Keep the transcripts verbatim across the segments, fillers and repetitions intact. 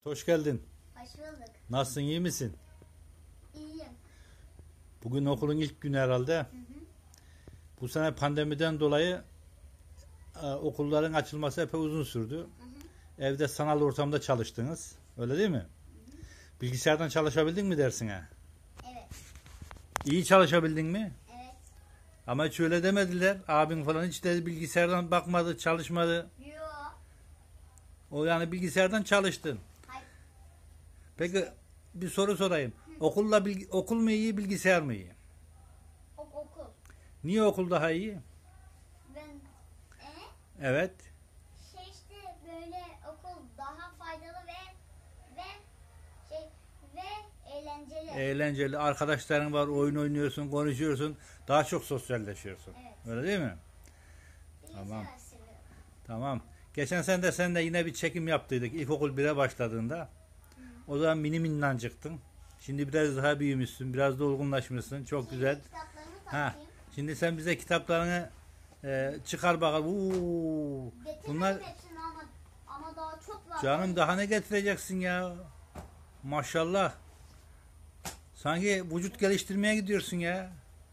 Hoş geldin. Hoş bulduk. Nasılsın, iyi misin? İyiyim. Bugün okulun ilk günü herhalde. Hı hı. Bu sene pandemiden dolayı e, okulların açılması epey uzun sürdü. Hı hı. Evde sanal ortamda çalıştınız. Öyle değil mi? Hı hı. Bilgisayardan çalışabildin mi dersine? Evet. İyi çalışabildin mi? Evet. Ama hiç öyle demediler. Abin falan hiç de bilgisayardan bakmadı, çalışmadı. Yo. O yani bilgisayardan çalıştın. Hayır. Peki bir soru sorayım. Okulla bilgi, okul mu iyi, bilgisayar mı iyi? Ok okul. Niye okul daha iyi? Ben e Evet. şey işte böyle okul daha faydalı ve ve şey ve eğlenceli. Eğlenceli. Arkadaşların var, oyun oynuyorsun, konuşuyorsun. Daha çok sosyalleşiyorsun. Evet. Öyle değil mi? Bilgisayar Tamam. seviyorum. Tamam. Geçen sene de seninle yine bir çekim yaptıydık. İlkokul bire başladığında. Hı. O zaman mini minnacıktın. Şimdi biraz daha büyümüşsün. Biraz da olgunlaşmışsın. Çok Şimdi güzel. kitaplarımı Ha. tanıtayım. Şimdi sen bize kitaplarını e, çıkar bakalım. Uuu. Getirmedim Bunlar hepsini ama ama daha çok var. canım daha ne getireceksin ya? Maşallah. Sanki vücut geliştirmeye gidiyorsun ya.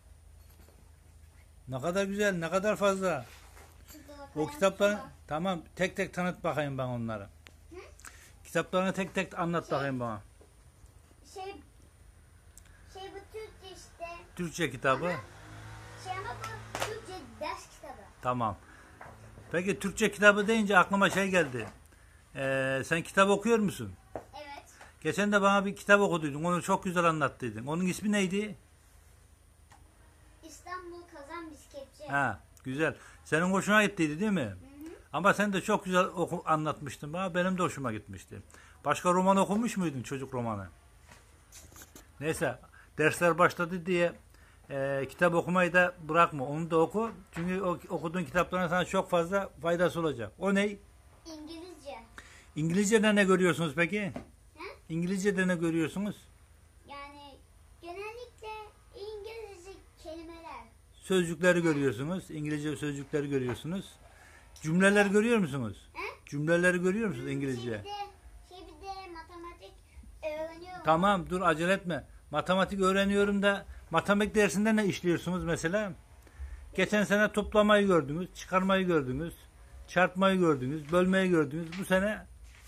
Ne kadar güzel, ne kadar fazla. Şurada O kalem kitapları kutu var. tamam, tek tek tanıt bakayım ben onları. Hı? Kitaplarını tek tek anlat Şey- bakayım bana. Şey şey bu Türkçe işte. Türkçe kitabı. Ama şey ama bu Türkçe ders kitabı. Tamam. Peki Türkçe kitabı deyince aklıma şey geldi. Ee, sen kitap okuyor musun? Evet. Geçen de bana bir kitap okuduydun. Onu çok güzel anlattıydın. Onun ismi neydi? İstanbul Kazan Bisikletçi. Ha, güzel. Senin hoşuna gittiydi değil mi? Hı hı. Ama sen de çok güzel oku, anlatmıştın bana. Benim de hoşuma gitmişti. Başka roman okumuş muydun, çocuk romanı? Neyse, dersler başladı diye e, kitap okumayı da bırakma. Onu da oku. Çünkü o, okuduğun kitapların sana çok fazla faydası olacak. O ne? İngilizce. İngilizce'de ne görüyorsunuz peki? He? İngilizce'de ne görüyorsunuz? Yani genellikle İngilizce kelimeler. Sözcükleri görüyorsunuz. İngilizce sözcükleri görüyorsunuz. Cümleler görüyor musunuz? He? Cümleleri görüyor musunuz Şey İngilizce? bir de, şey bir de matematik öğreniyorum. Tamam, dur acele etme. Matematik öğreniyorum da matematik dersinde ne işliyorsunuz mesela? Geçen sene toplamayı gördünüz, çıkarmayı gördünüz, çarpmayı gördünüz, bölmeyi gördünüz. Bu sene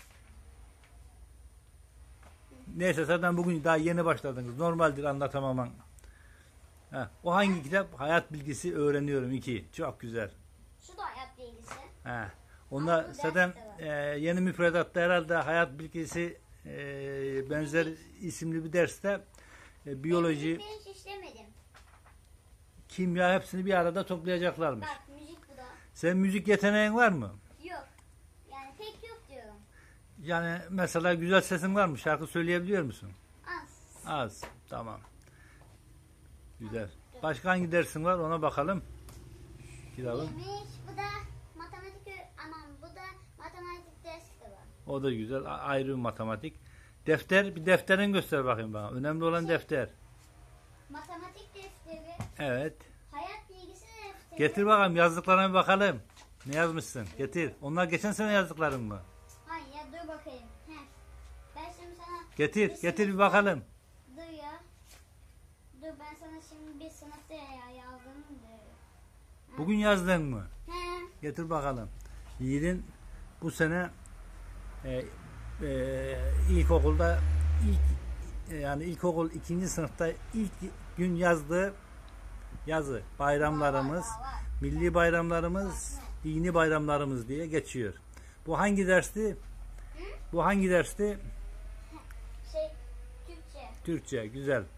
neyse zaten bugün daha yeni başladınız. Normaldir anlatamaman. Ha, o hangi kitap? Hayat bilgisi öğreniyorum iki. Çok güzel. Şu da hayat bilgisi. Ha. Onlar Ama bu zaten derste e, yeni müfredatta herhalde hayat bilgisi e, benzer isimli bir derste e, biyoloji, Ben hiç işlemedim. kimya hepsini bir arada toplayacaklarmış. Bak müzik bu da. Senin müzik yeteneğin var mı? Yok. Yani pek yok diyorum. Yani mesela güzel sesin var mı? Şarkı söyleyebiliyor musun? Az. Az. Tamam. Güzel. Başka hangi dersin var? Ona bakalım. Kitabın. Neymiş? Bu da matematik ö- aman bu da matematik ders kitabı. O da güzel. A- Ayrı bir matematik. Defter. Bir defterin göster bakayım bana. Önemli olan defter. Matematik defteri, Evet. hayat bilgisi defteri. Getir bakalım yazdıklarına bir bakalım. Ne yazmışsın? Getir. Onlar geçen sene yazdıkların mı? Hayır ya dur bakayım. Heh. Ben şimdi sana Getir. bir Getir bir sınıfta- bakalım. Dur ya. Dur ben sana şimdi bir sınıfta ya yazdım diyorum. Bugün yazdın mı? He. Getir bakalım. Yiğit'in bu sene e, e, ilkokulda ilk e, yani ilkokul ikinci sınıfta ilk gün yazdığı yazı bayramlarımız, Var, var, var. milli bayramlarımız, dini bayramlarımız diye geçiyor. Bu hangi dersti? Bu hangi dersti? Şey Türkçe. Türkçe. Güzel. Var,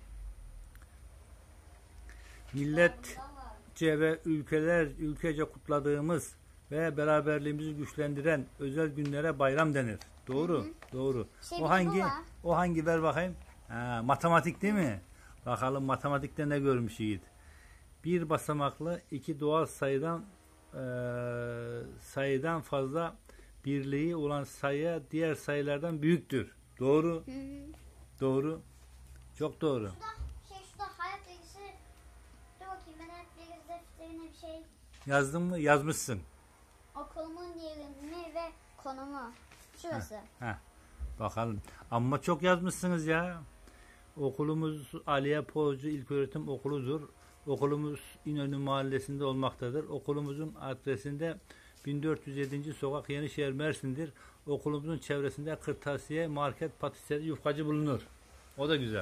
Milletçe var. ve ülkeler ülkece kutladığımız ve beraberliğimizi güçlendiren özel günlere bayram denir. Doğru. Hı hı. Doğru. Şey, o bir hangi? bu var. O hangi ver bakayım? Ha, matematik değil mi? Bakalım matematikte ne görmüş Yiğit. Bir basamaklı iki doğal sayıdan eee, sayıdan fazla birliği olan sayı diğer sayılardan büyüktür. Doğru. Hı hı. Doğru. Çok doğru. Şurada şey şurada hayat bilgisi. Dur bakayım ben hayat bilgisi defterine bir şey. Yazdın mı? Yazmışsın. Okulumun yerimi ve konumu. Şurası. Ha. Bakalım. Ama çok yazmışsınız ya. Okulumuz Aliye Pozcu İlköğretim Okulu'dur. Okulumuz İnönü Mahallesi'nde olmaktadır. Okulumuzun adresinde bin dört yüz yedinci sokak Yenişehir Mersin'dir. Okulumuzun çevresinde kırtasiye, market, patisserie, yufkacı bulunur. O da güzel.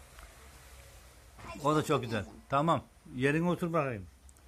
O da çok güzel. Tamam. Yerine otur bakayım.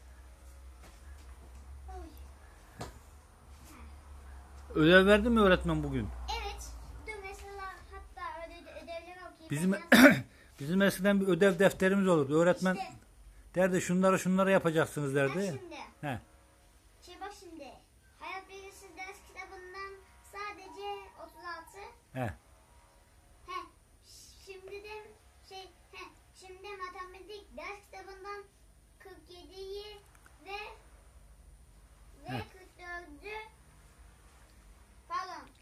Ödev verdi mi öğretmen bugün? Evet. Dur mesela hatta öde, ödevleri okuyayım. Bizim Ben bizim eskiden bir ödev defterimiz olurdu. Öğretmen İşte. derdi şunları şunları yapacaksınız Bak derdi. şimdi. He. Şey bak şimdi. Hayat bilgisi ders kitabından sadece otuz altı. He. He. Şimdi de şey he. Şimdi matematik ders kitabından kırk yediyi ve ve He. kırk dördü pardon.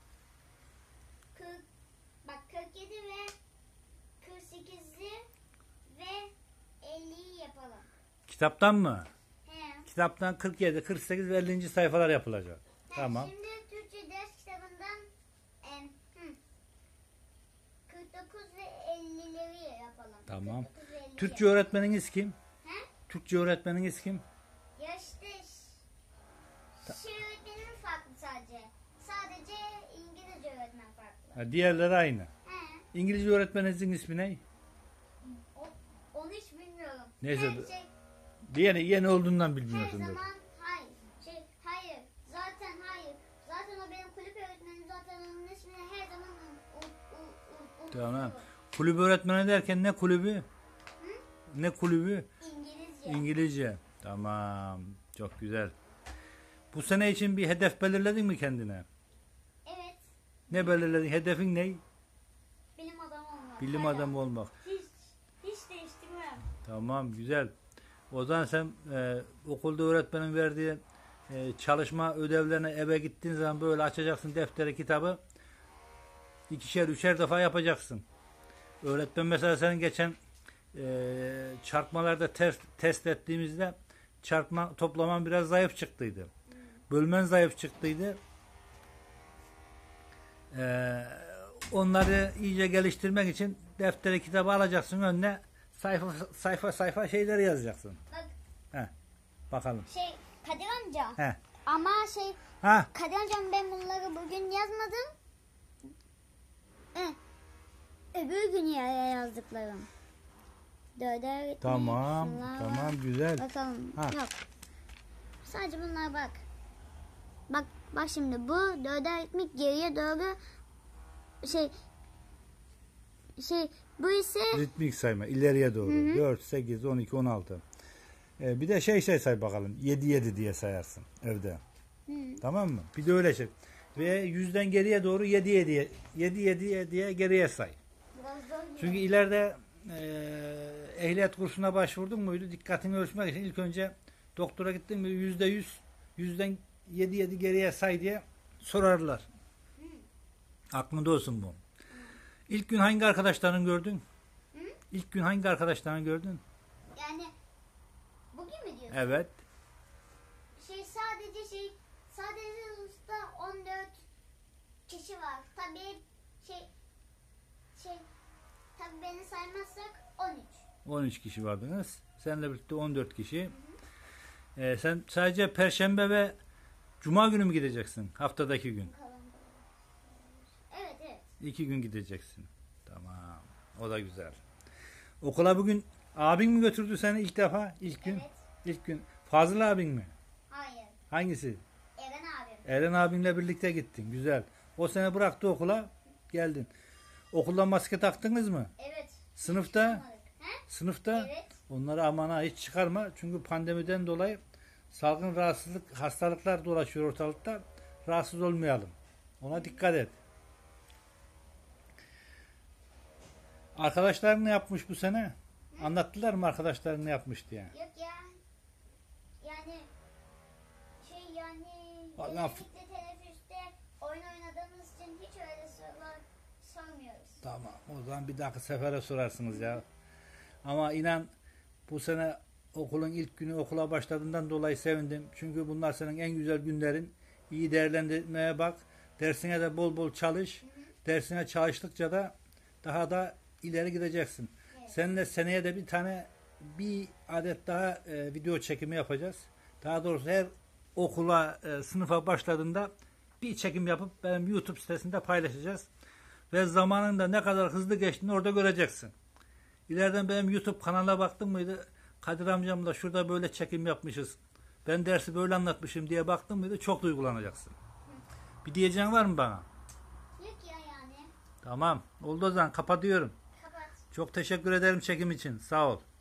kırk bak kırk yedi ve kırk sekizi ve elliyi yapalım. Kitaptan mı? He. Kitaptan kırk yedi, kırk sekiz ve ellinci sayfalar yapılacak. He, Tamam. Şimdi Türkçe ders kitabından em, hı, kırk dokuz ve ellileri yapalım. Tamam. kırk dokuz ve elliyi. Türkçe öğretmeniniz kim? He? Türkçe öğretmeniniz kim? Ya işte şey öğretmenim farklı sadece. Sadece İngilizce öğretmen farklı. Ha, diğerleri aynı. He. İngilizce öğretmeninizin ismi ne? O, onu hiç bilmiyorum. Neyse. Her şey, Yeni, yeni olduğundan her bilmiyorsundur. zaman hayır. Şey, hayır. Zaten hayır. Zaten o benim kulüp öğretmenim. Zaten onun ismini her zaman u, u, u, unutuyorum. Tamam. Kulüp öğretmeni derken ne kulübü? Ne kulübü? İngilizce. İngilizce. Tamam. Çok güzel. Bu sene için bir hedef belirledin mi kendine? Evet. Ne belirledin? Hedefin ne? Bilim adamı olmak. Bilim Hala. adamı olmak. Hiç, hiç değiştirmem. Tamam, güzel. O zaman sen e, okulda öğretmenin verdiği e, çalışma ödevlerine eve gittiğin zaman böyle açacaksın defteri, kitabı. İkişer, üçer defa yapacaksın. Öğretmen mesela senin geçen e, çarpmalarda test, test ettiğimizde çarpma toplaman biraz zayıf çıktıydı. Bölmen zayıf çıktıydı. E, onları iyice geliştirmek için defteri, kitabı alacaksın önüne. Sayfa sayfa sayfa şeyler yazacaksın. Bak He. Bakalım. şey Kadir amca. He. Ama şey Ha. Kadir amcam ben bunları bugün yazmadım. Hı. Öbür gün ya yazdıklarım. Dörder. Tamam. şunlar var. Tamam, güzel. Bakalım. Ha. Yok. Sadece bunlar bak. Bak bak şimdi bu dörder ritmik geriye doğru şey şey bu ise Ritmik sayma ileriye doğru. Hı hı. dört, sekiz, on iki, on altı. Ee, bir de şey şey say bakalım. yedi yedi diye sayarsın evde. Hı. Tamam mı? Bir de öyle şey. Ve yüzden geriye doğru yedi yedi yedi yedi diye geriye say. biraz zor gibi. Çünkü ileride e, ehliyet kursuna başvurdun muydu? Dikkatini ölçmek için ilk önce doktora gittin mi yüzde yüz yüzden yedi yedi geriye say diye sorarlar. Aklında olsun bu. İlk gün hangi arkadaşlarını gördün? Hı? İlk gün hangi arkadaşlarını gördün? Yani bugün mü diyorsun? Evet. Şey sadece şey sadece usta on dört kişi var. Tabii şey şey tabii beni saymazsak on üç. on üç kişi vardınız. Seninle birlikte on dört kişi. Ee, sen sadece Perşembe ve Cuma günü mü gideceksin? Haftadaki gün. Evet evet. İki gün gideceksin. Tamam. O da güzel. Okula bugün abin mi götürdü seni ilk defa? İlk gün? Evet. İlk gün. Fazıl abin mi? Hayır. Hangisi? Eren abim. Eren abinle birlikte gittin. Güzel. O seni bıraktı okula. Geldin. Okulda maske taktınız mı? Evet. Sınıfta? Çıkmadık. He? Sınıfta? Evet. Onları aman ha hiç çıkarma. Çünkü pandemiden dolayı salgın rahatsızlık, hastalıklar dolaşıyor ortalıkta. Rahatsız olmayalım. Ona dikkat et. Arkadaşların ne yapmış bu sene? Anlattılar mı arkadaşların ne yapmış diye? Yok ya. Yani şey yani Vallahi- özellikle teneffüste oyun oynadığımız için hiç öyle sorular sormuyoruz. Tamam. O zaman bir dahaki sefere sorarsınız ya. Ama inan bu sene okulun ilk günü okula başladığından dolayı sevindim. Çünkü bunlar senin en güzel günlerin. İyi değerlendirmeye bak. Dersine de bol bol çalış. dersine çalıştıkça da daha da ileri gideceksin. Evet. Seninle seneye de bir tane bir adet daha e, video çekimi yapacağız. Daha doğrusu her okula, e, sınıfa başladığında bir çekim yapıp benim YouTube sitesinde paylaşacağız. Ve zamanın da ne kadar hızlı geçtiğini orada göreceksin. İleriden benim YouTube kanalına baktın mıydı? Kadir amcamla şurada böyle çekim yapmışız. Ben dersi böyle anlatmışım diye baktın mıydı? Çok duygulanacaksın. Bir diyeceğin var mı bana? Yok ya yani. Tamam. Oldu o zaman. Kapatıyorum. Kapat. Çok teşekkür ederim çekim için. Sağ ol.